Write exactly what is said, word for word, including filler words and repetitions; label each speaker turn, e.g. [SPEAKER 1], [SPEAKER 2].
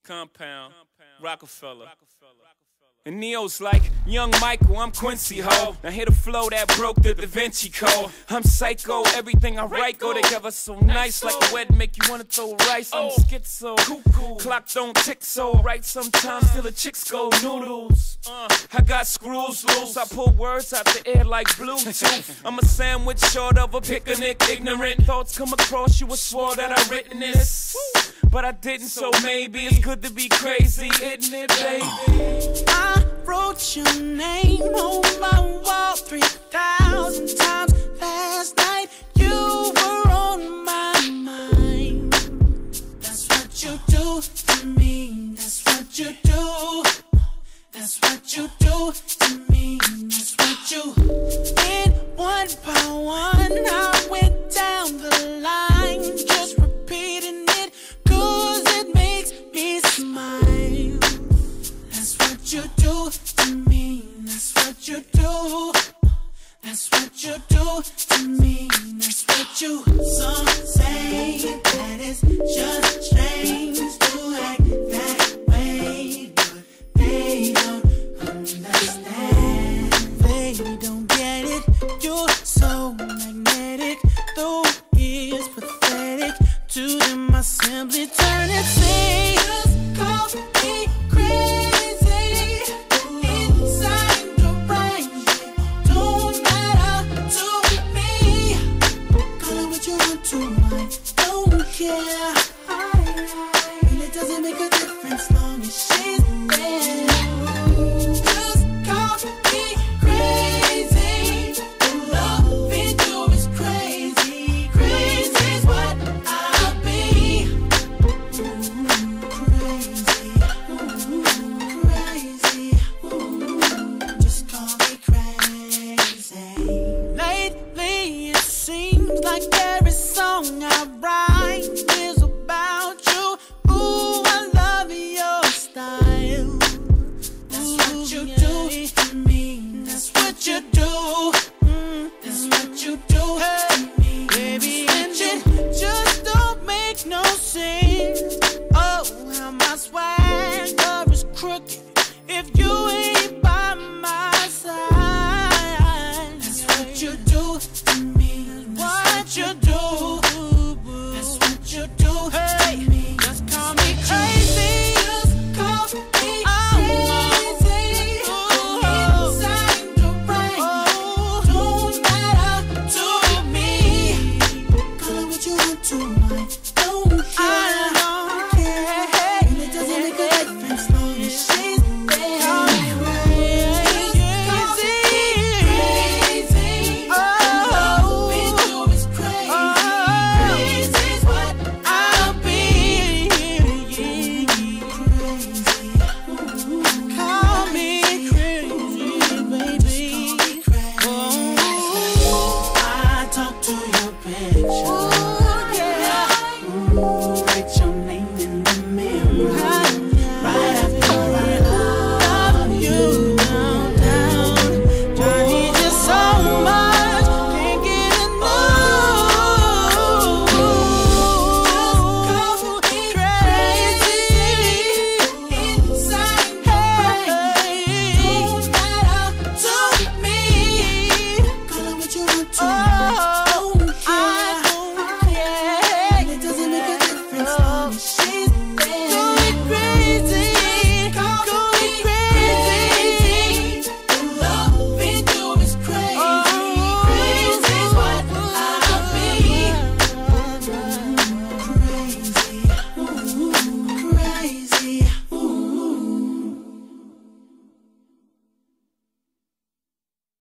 [SPEAKER 1] Compound, Rockefeller. And Neo's like, young Michael, I'm Quincy Ho. Now hear the flow that broke the Da Vinci Code. I'm psycho, everything I write go together so nice. Like a wedding make you wanna throw rice. I'm schizo, clock don't tick so right. Sometimes till the chicks go noodles. uh, I got screws loose, I pull words out the air like Bluetooth. I'm a sandwich short of a picnic. Ignorant thoughts come across you, I swore that I written this, but I didn't, so maybe it's good to be crazy, isn't it, baby?
[SPEAKER 2] I wrote your name on my wall three thousand times last night. You were on my mind. That's what you do to me. That's what you do. That's what you do to me. That's what you did. One by one, I went down the line, just repeating it, cause it makes me smile. That's what you do to me. That's what you do. That's what you do to me. That's what you. Some say that it's just strange to act that way, but they don't understand. They don't get it. You're so magnetic, though it's pathetic. To them I simply turn and say, just call me crazy. Inside your brain, don't matter to me. Call it what you want to, I don't care. And it doesn't make a difference long as she's there. Just call me crazy. Loving you is crazy. Crazy is what I'll be. Ooh, crazy. Ooh, crazy. Ooh, just call me crazy. Lately it seems like every song I write is about you. Ooh, I love your style. That's what you do to me. That's what you do. Mm, that's what you do to me. Baby, and it just don't make no sense. Oh, how my swagger is crooked if you ain't by my side. That's what you do to me. What you do. That's what you do to me. Just call me crazy. Just call me crazy. Inside your brain, don't matter to me. Call it what you want to, I don't care. I don't care. And it doesn't make a difference long as she's there. Call me crazy. Crazy. Loving you is crazy. Crazy is what I'll be. Crazy. Call me crazy, baby. Oh, I talk to your picture.